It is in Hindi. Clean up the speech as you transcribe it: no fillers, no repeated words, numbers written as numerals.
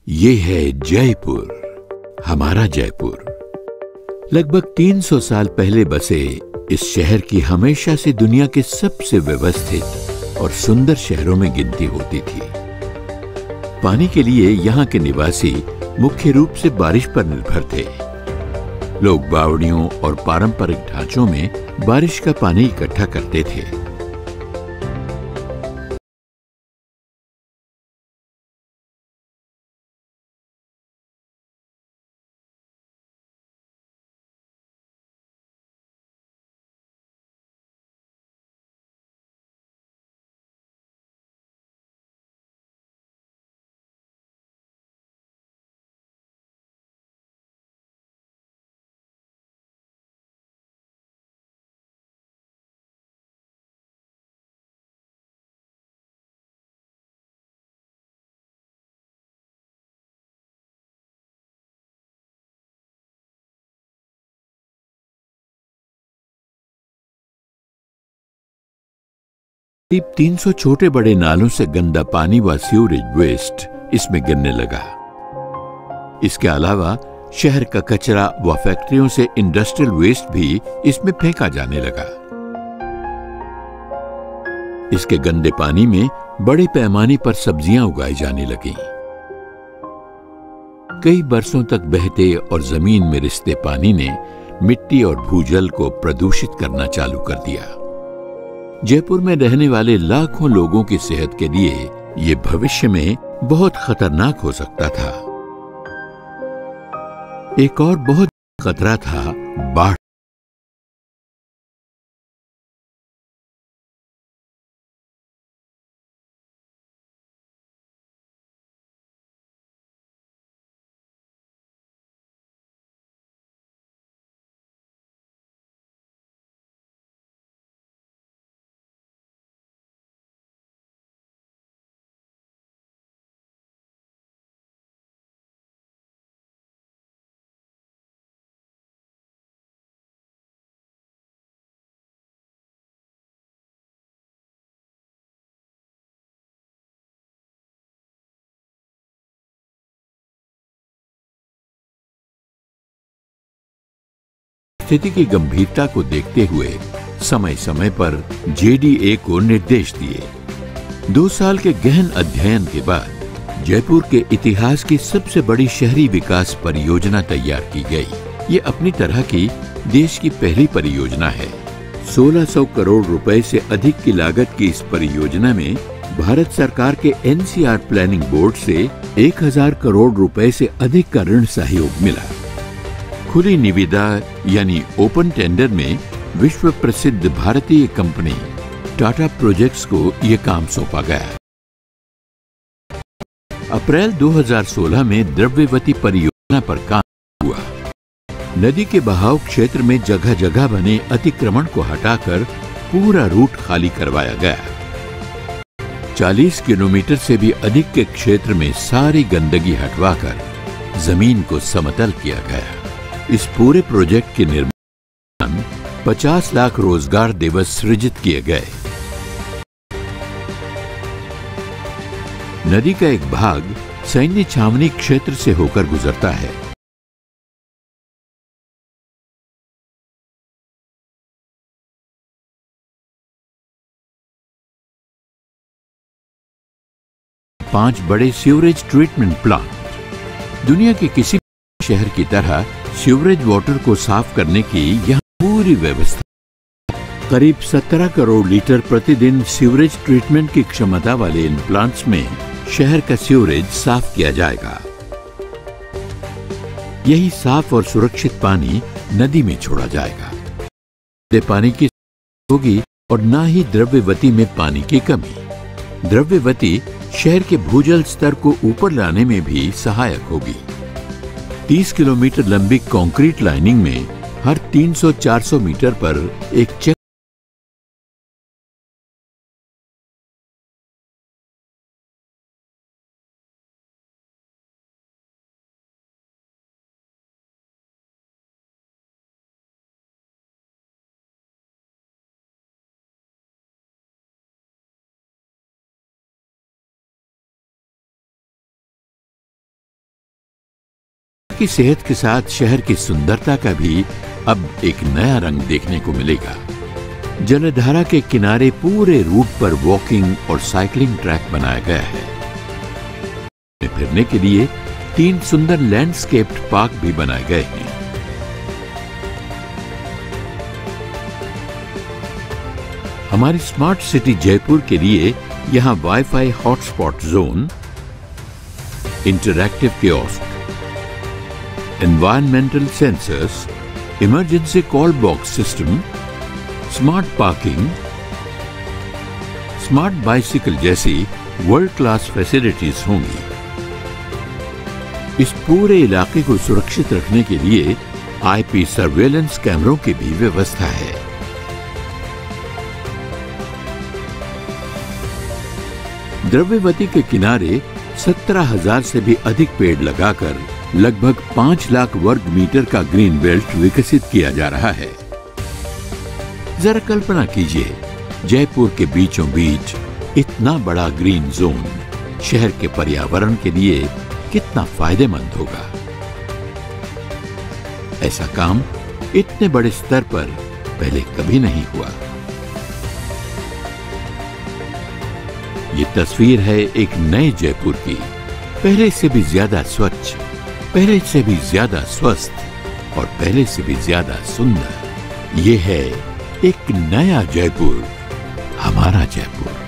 ये है जयपुर, हमारा जयपुर। लगभग 300 साल पहले बसे इस शहर की हमेशा से दुनिया के सबसे व्यवस्थित और सुंदर शहरों में गिनती होती थी। पानी के लिए यहाँ के निवासी मुख्य रूप से बारिश पर निर्भर थे। लोग बावड़ियों और पारंपरिक ढांचों में बारिश का पानी इकट्ठा करते थे। करीब 300 छोटे बड़े नालों से गंदा पानी व सीवरेज वेस्ट इसमें गिरने लगा। इसके अलावा शहर का कचरा व फैक्ट्रियों से इंडस्ट्रियल वेस्ट भी इसमें फेंका जाने लगा। इसके गंदे पानी में बड़े पैमाने पर सब्जियां उगाई जाने लगीं। कई बरसों तक बहते और जमीन में रिसते पानी ने मिट्टी और भूजल को प्रदूषित करना चालू कर दिया। जयपुर में रहने वाले लाखों लोगों की सेहत के लिए ये भविष्य में बहुत खतरनाक हो सकता था। एक और बहुत खतरा था बाढ़। स्थिति की गंभीरता को देखते हुए समय समय पर जेडीए को निर्देश दिए। 2 साल के गहन अध्ययन के बाद जयपुर के इतिहास की सबसे बड़ी शहरी विकास परियोजना तैयार की गई। ये अपनी तरह की देश की पहली परियोजना है। 1600 करोड़ रुपए से अधिक की लागत की इस परियोजना में भारत सरकार के एनसीआर प्लानिंग बोर्ड से 1000 करोड़ रुपए से अधिक का ऋण सहयोग मिला। खुली निविदा यानी ओपन टेंडर में विश्व प्रसिद्ध भारतीय कंपनी टाटा प्रोजेक्ट्स को यह काम सौंपा गया। अप्रैल 2016 में द्रव्यवती परियोजना पर काम हुआ। नदी के बहाव क्षेत्र में जगह जगह बने अतिक्रमण को हटाकर पूरा रूट खाली करवाया गया। 40 किलोमीटर से भी अधिक के क्षेत्र में सारी गंदगी हटवाकर जमीन को समतल किया गया। इस पूरे प्रोजेक्ट के निर्माण 50 लाख रोजगार दिवस सृजित किए गए। नदी का एक भाग सैन्य छावनी क्षेत्र से होकर गुजरता है। पांच बड़े सीवरेज ट्रीटमेंट प्लांट। दुनिया के किसी शहर की तरह सीवरेज वाटर को साफ करने की यह पूरी व्यवस्था। करीब 17 करोड़ लीटर प्रतिदिन सीवरेज ट्रीटमेंट की क्षमता वाले इन प्लांट्स में शहर का सीवरेज साफ किया जाएगा। यही साफ और सुरक्षित पानी नदी में छोड़ा जाएगा। पानी की होगी और ना ही द्रव्यवती में पानी की कमी। द्रव्यवती शहर के भूजल स्तर को ऊपर लाने में भी सहायक होगी। 30 किलोमीटर लंबी कंक्रीट लाइनिंग में हर 300-400 मीटर पर एक चेक की सेहत के साथ शहर की सुंदरता का भी अब एक नया रंग देखने को मिलेगा। जलधारा के किनारे पूरे रूट पर वॉकिंग और साइकिलिंग ट्रैक बनाया गया है। फिरने के लिए 3 सुंदर लैंडस्केप्ड पार्क भी बनाए गए हैं। हमारी स्मार्ट सिटी जयपुर के लिए यहां wifi hotspot zone, interactive kiosk, environmental sensors, emergency call box system, smart parking, smart bicycle जैसी वर्ल्ड क्लास फैसिलिटीज होंगी। इस पूरे इलाके को सुरक्षित रखने के लिए आईपी सर्वेलेंस कैमरों की भी व्यवस्था है। द्रव्यवती के किनारे 17,000 से भी अधिक पेड़ लगाकर लगभग 5 लाख वर्ग मीटर का ग्रीन बेल्ट विकसित किया जा रहा है। जरा कल्पना कीजिए, जयपुर के बीचों बीच इतना बड़ा ग्रीन जोन शहर के पर्यावरण के लिए कितना फायदेमंद होगा। ऐसा काम इतने बड़े स्तर पर पहले कभी नहीं हुआ। ये तस्वीर है एक नए जयपुर की, पहले से भी ज्यादा स्वच्छ, पहले से भी ज्यादा स्वस्थ और पहले से भी ज्यादा सुंदर। ये है एक नया जयपुर, हमारा जयपुर।